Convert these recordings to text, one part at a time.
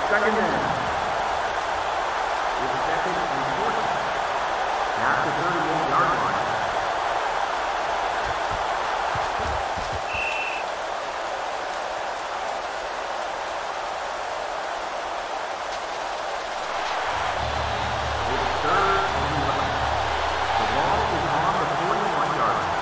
Second down. It's second and 40. At the 38-yard line. It's third and 11. The ball is on the 41-yard line.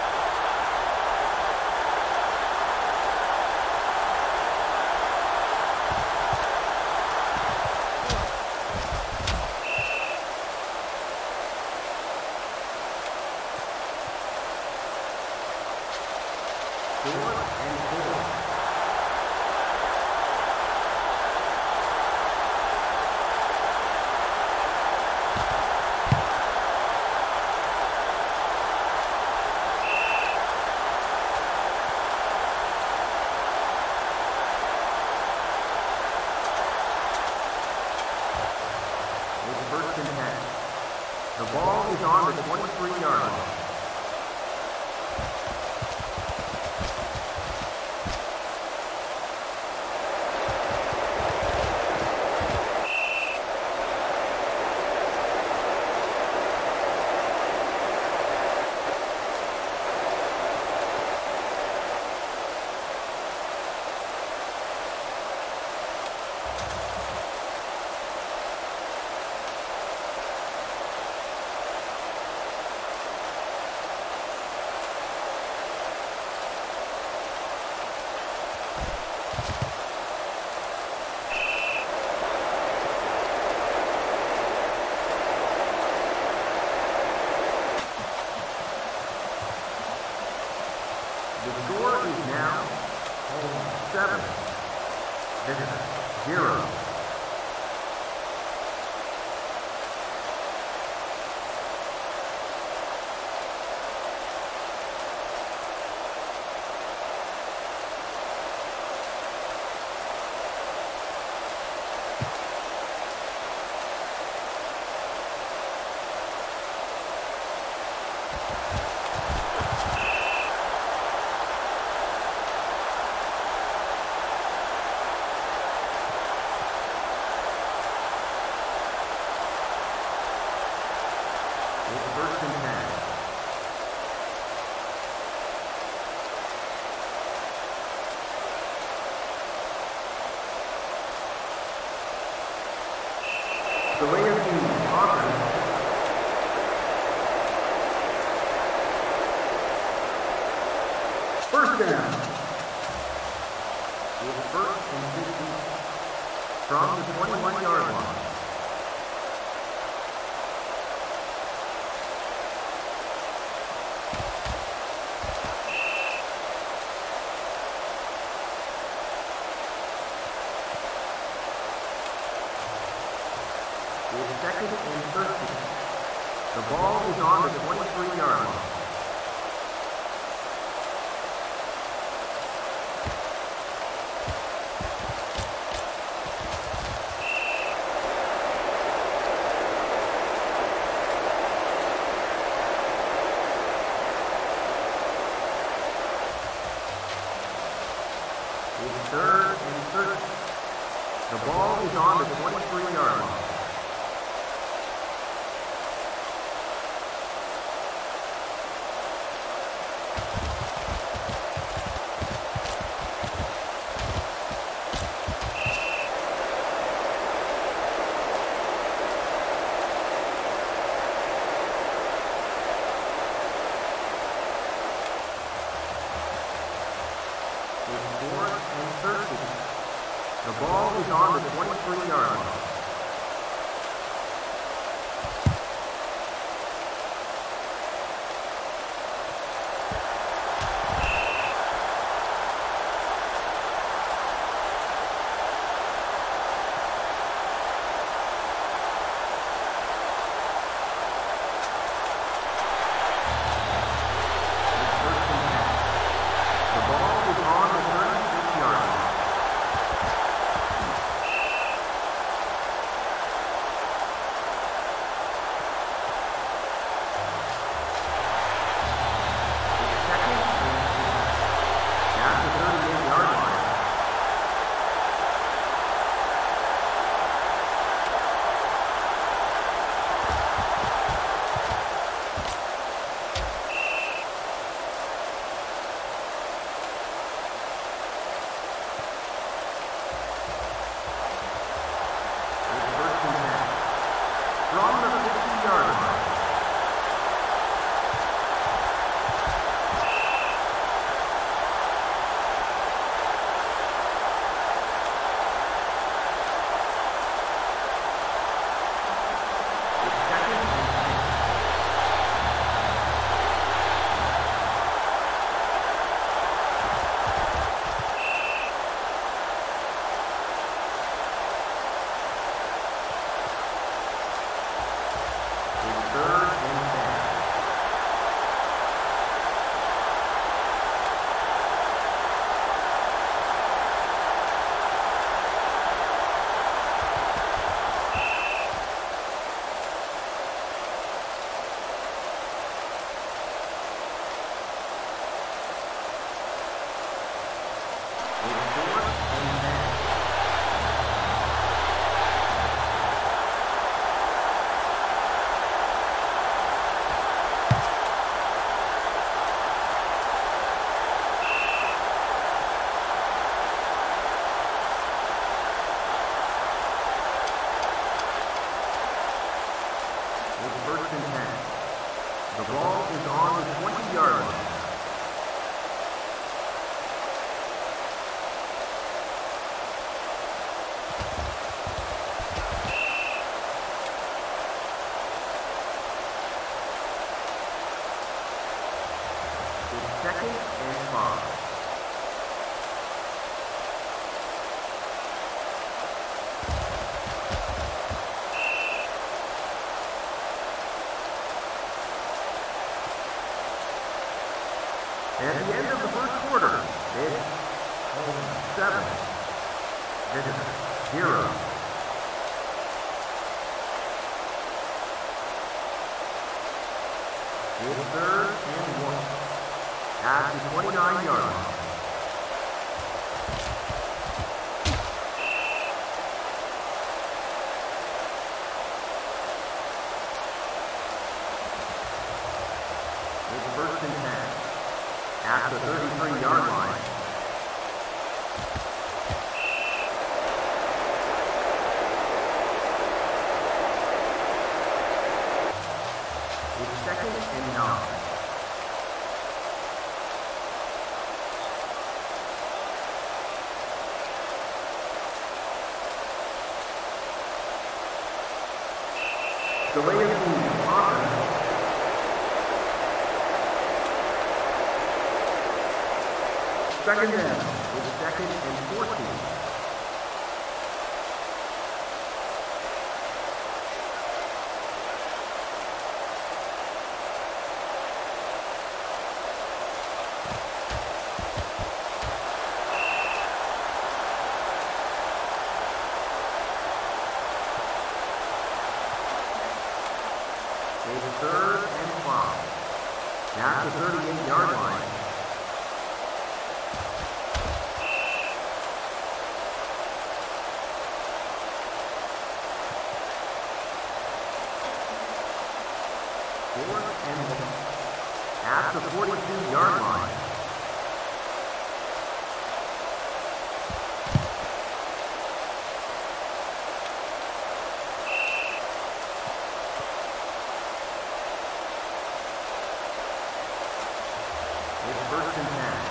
First and 10. The ball is on the 23-yard line. The score is now 7, Visitors 0. First and 10. The Raiders team offense. First down. It's first and 50 from the 21-yard line. It's second and 13. The ball is on the 23-yard line. It's third and 13. The ball is on the 23-yard line. It's 4th and 13. The ball is on the 23-yard line. It's 4th and 10. The ball is on the 20-yard line. It's 2nd and 5. At the end of the first quarter, it's 7, visitors 0. It's 3rd and 1 at the 29-yard line. It's 1st and 10. At the 33-yard line. It's 2nd and 9. Delay of game, offense. Second down with 2nd and 14. It's 3rd and 5. At the 38-yard line. At the 42-yard line. It's 1st and 10.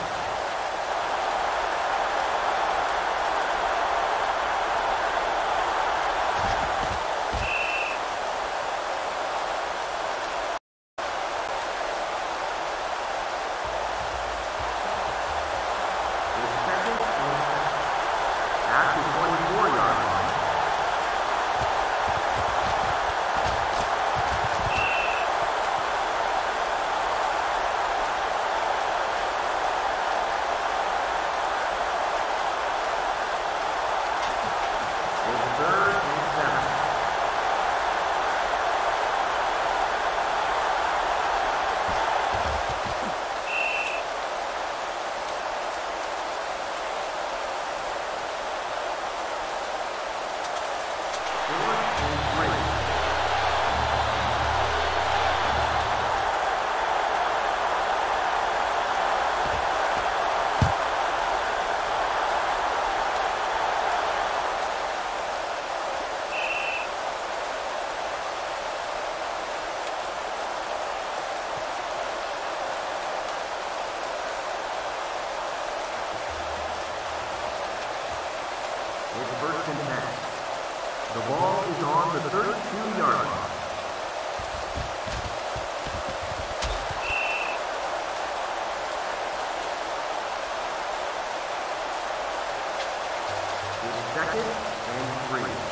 It's 1st and 10. The ball is on the 32-yard line. It's 2nd and 3.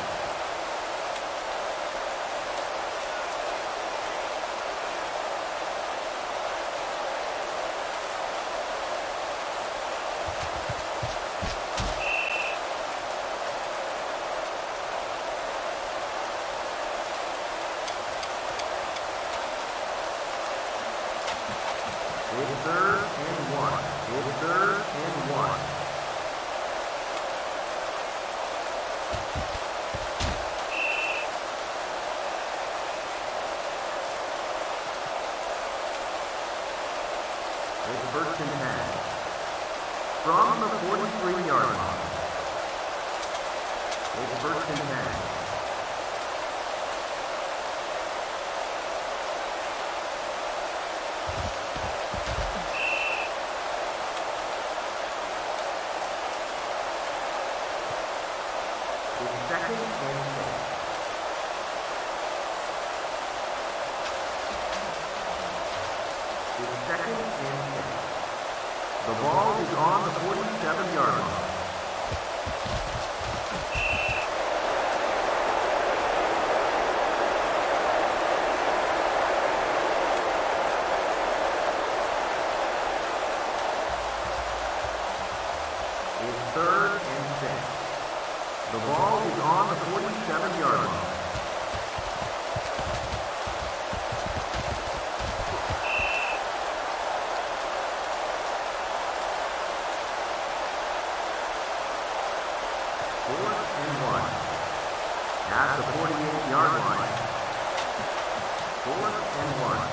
It's 3rd and 1. It's 3rd and 1. 23-yard line. It's first and 10. Second and 6. It's second and 6. The ball is on the 47-yard line. It's third and 6. The ball is on the 47-yard line. Fourth and 1. At the 48-yard line. Fourth and 1.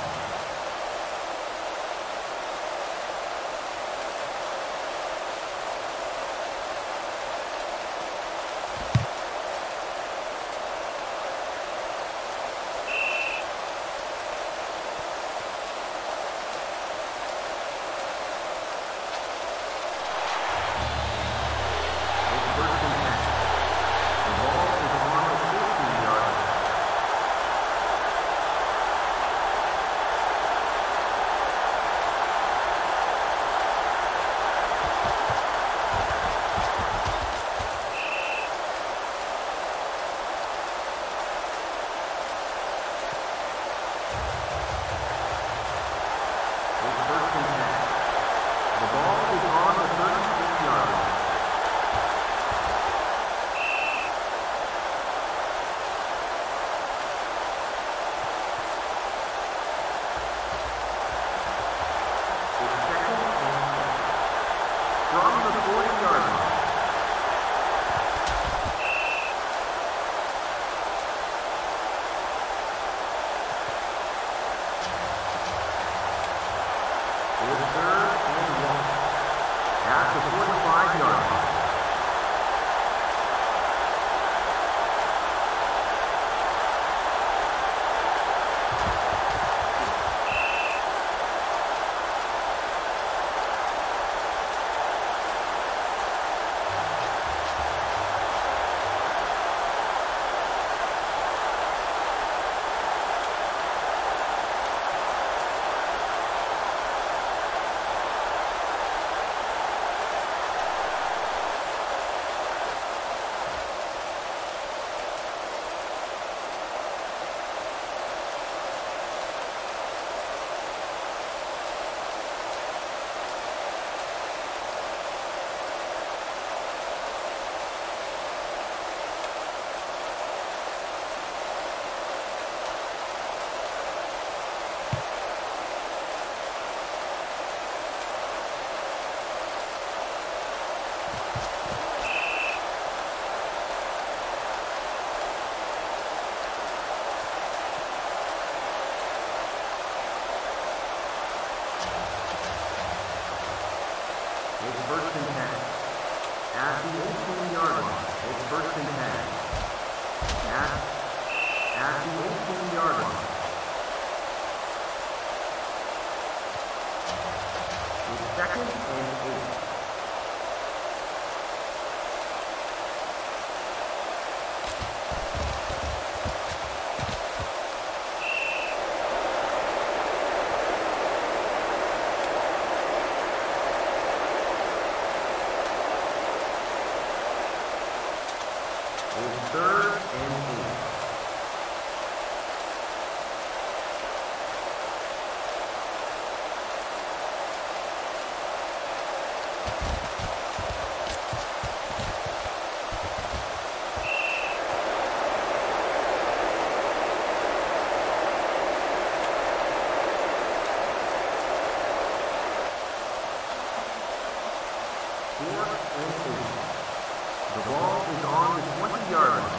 It's first and 10. At the 18-yard line. It's first and 10. At the 18-yard line. It's second and 8. Third and 8. Fourth and 8. The ball is on the 20-yard line.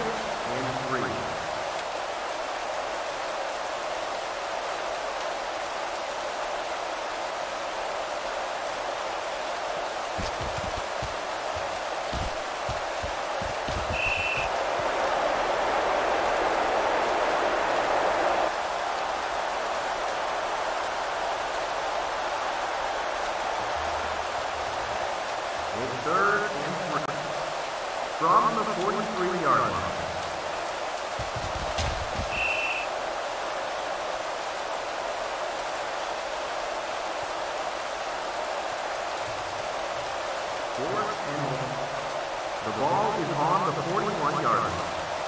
and 3. It's 3rd and 3 from the 43-yard line. The ball is on the 41-yard line.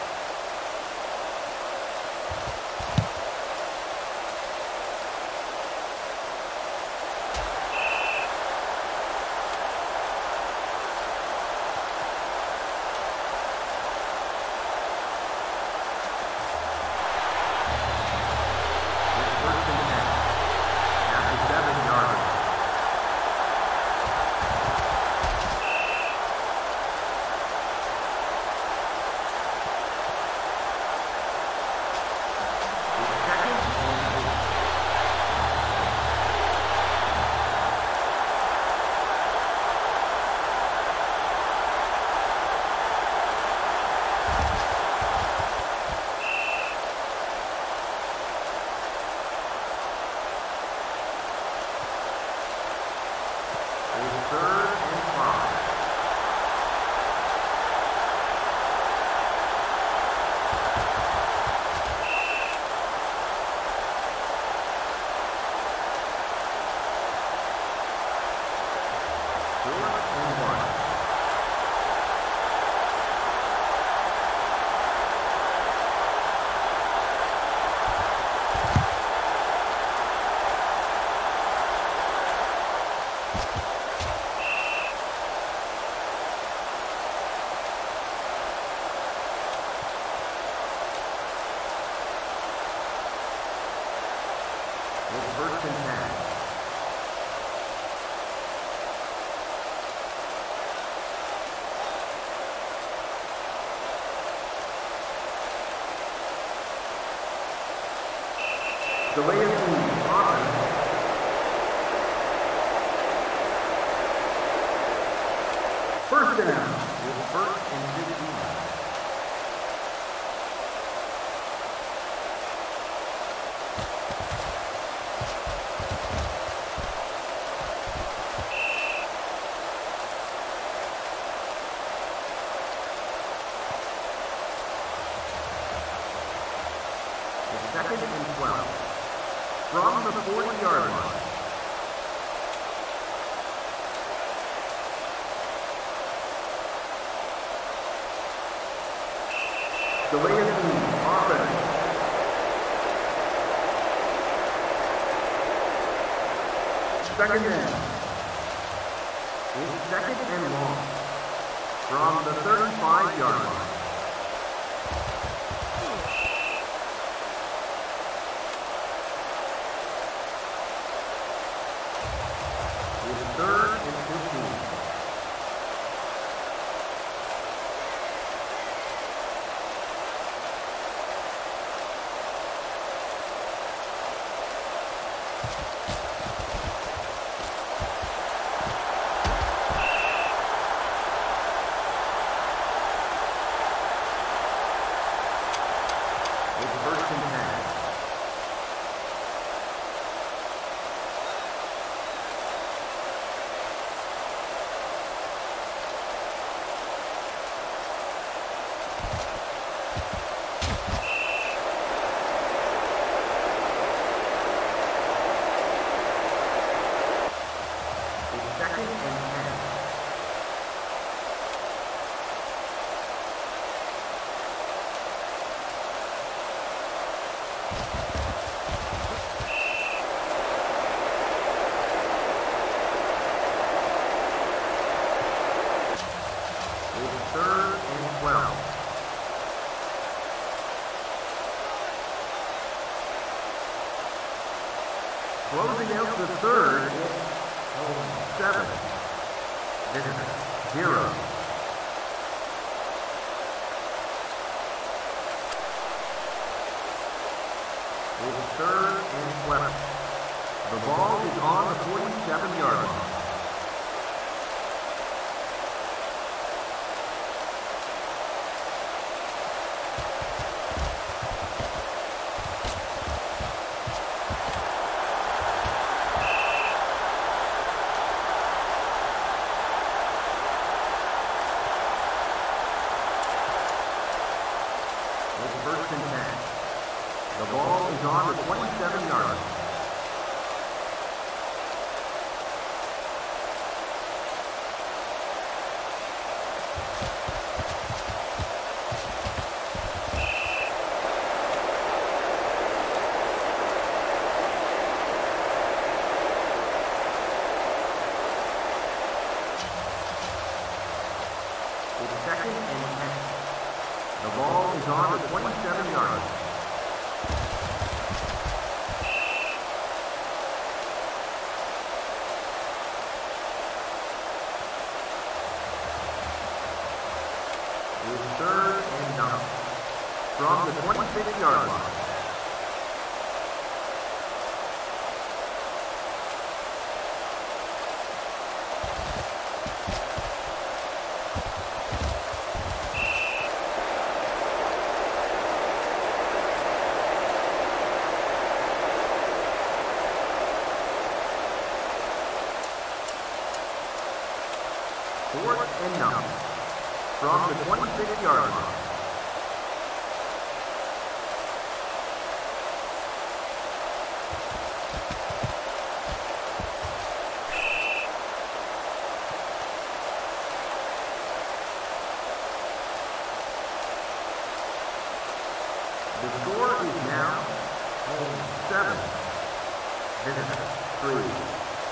Delay of game, offense. First down with 1st and 15. It's 2nd and 12. From the 40-yard line. Delay of game, offense. Second down. It's 2nd and long. From the 35-yard line. It's 3rd and 15. It's 1st and 10. Closing out the third, it's 7. Visitor, 0. third and 11. The ball is on the 47-yard line. First and 10. The ball is on the 27-yard line. It's second and 10. The ball is on the 27-yard line. It's third and 9. From the 26-yard line. Fourth and 9. From the 26-yard line. The score is now home 7, visitor 3.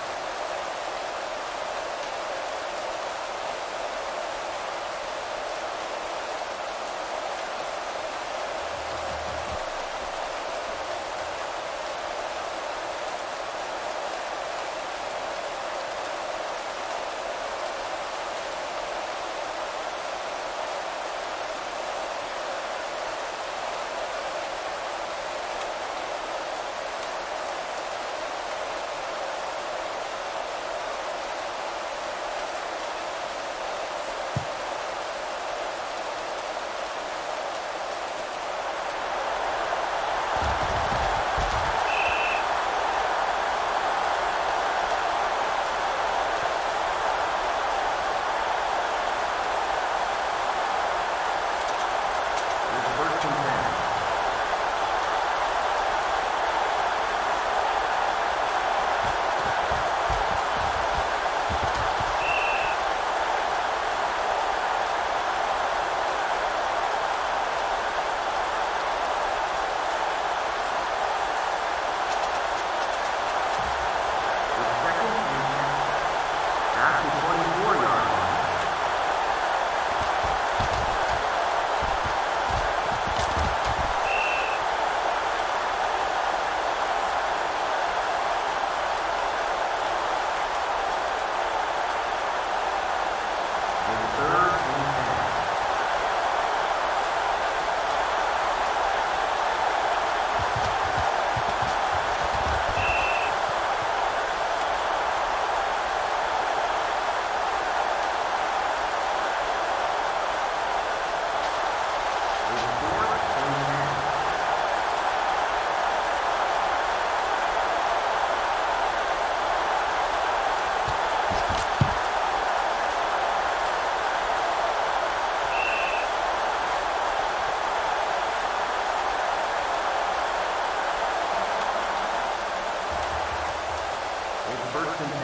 First and 10.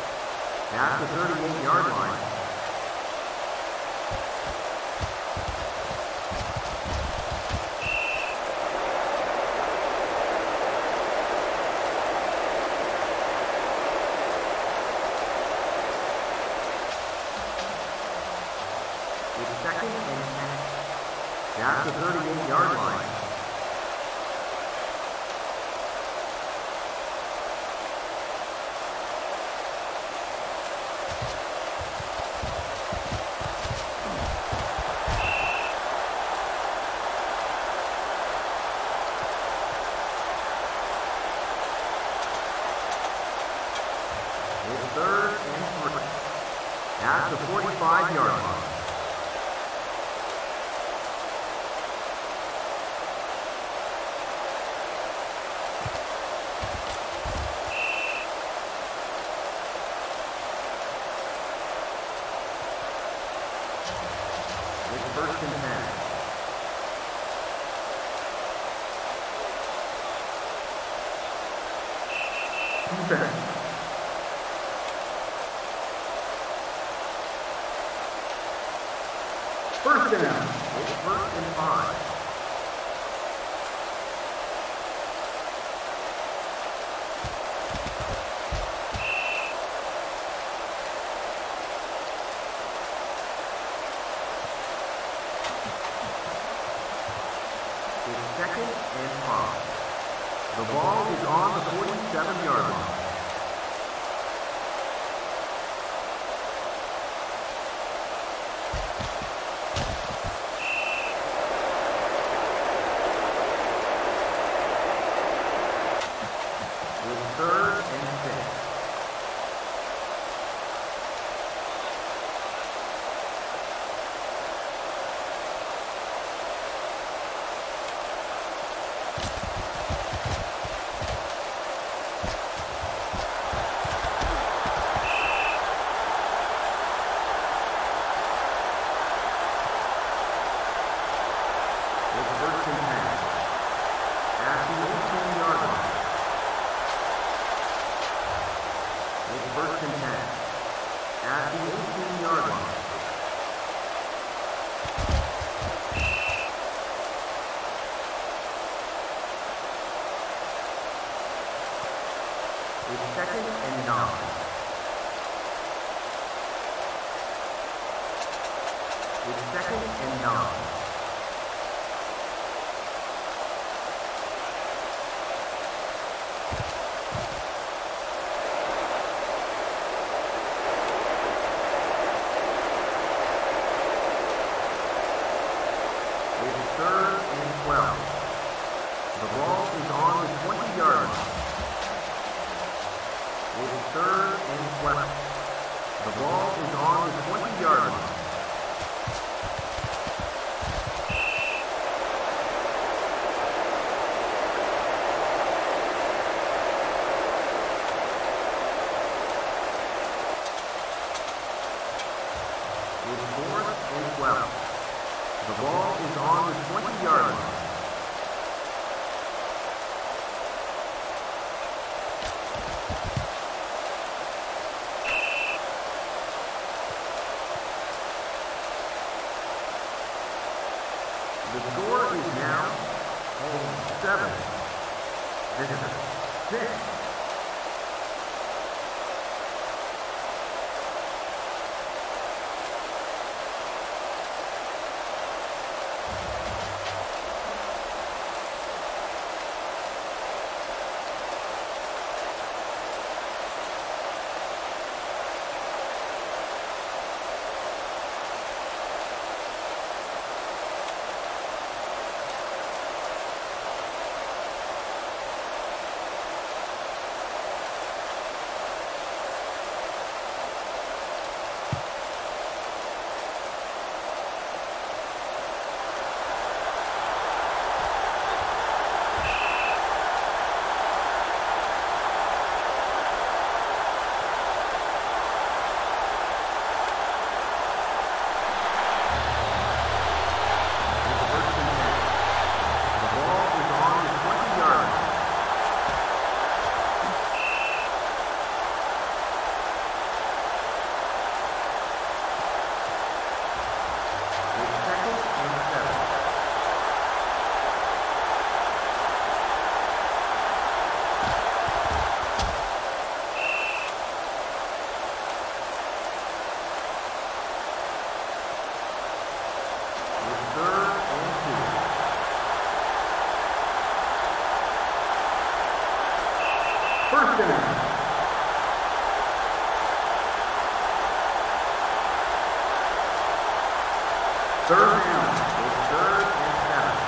At the 38-yard line. It's second and 10. At the 38-yard line. It's third and 3. At the 45-yard line. It's first and 10. Defense. First and out. It's first and 5. It's second and 5. The ball is on the 47-yard line. Third and 6. It's first and 10. At the 18-yard line. It's first and 10. At the 18-yard line. It's second and 9. It's second and 9. Third and 12. The ball is on the 20-yard line. It's third and 12. The ball is on the 20-yard line. It's fourth and 12. The ball is on the 20-yard line. The score is now home 7, visitor 6. First down. Third down. It's third and 7.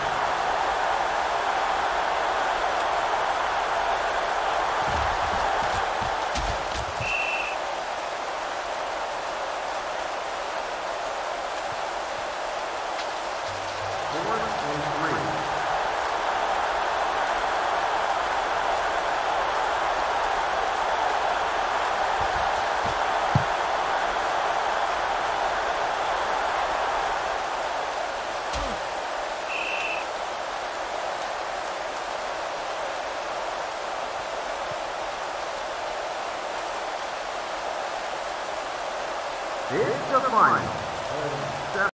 4th and 3. It's the final.